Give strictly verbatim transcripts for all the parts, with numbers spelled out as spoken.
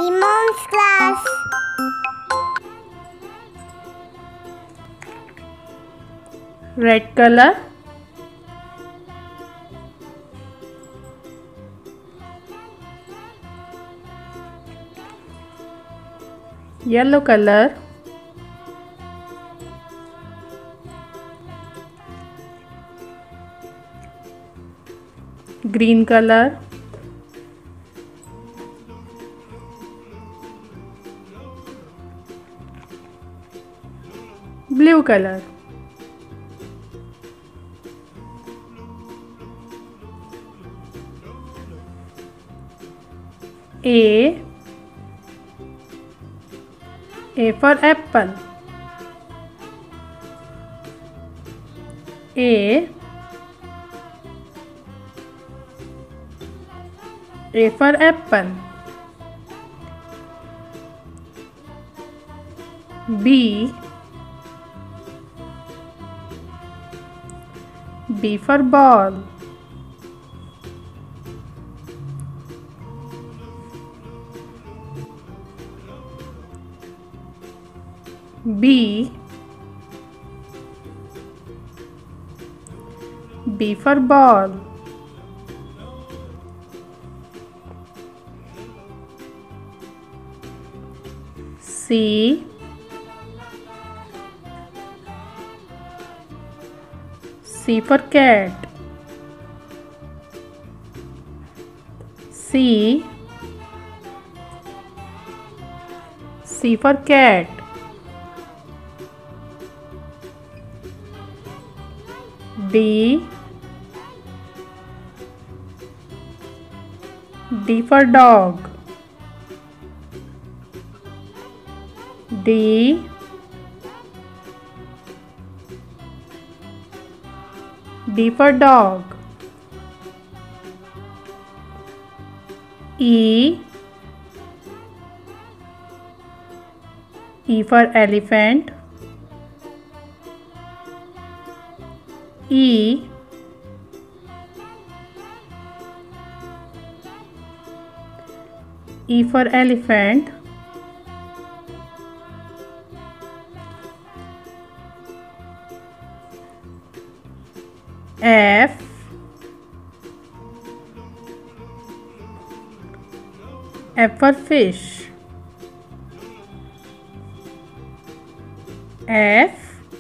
हमारी moms class. Red colour, yellow colour, green colour, blue colour, A A for apple, A A for apple, B B for ball, B B for ball, C C for cat, C C for cat, D D for dog, D D for dog, E E for elephant, E E for elephant, F F for fish, F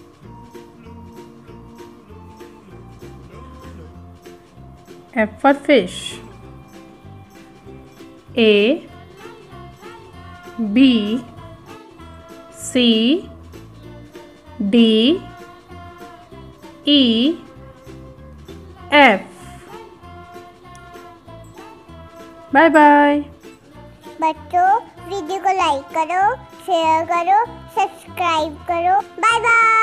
F for fish, A B C D E F। Bye bye बच्चों, video को like करो, share करो, subscribe करो। Bye bye.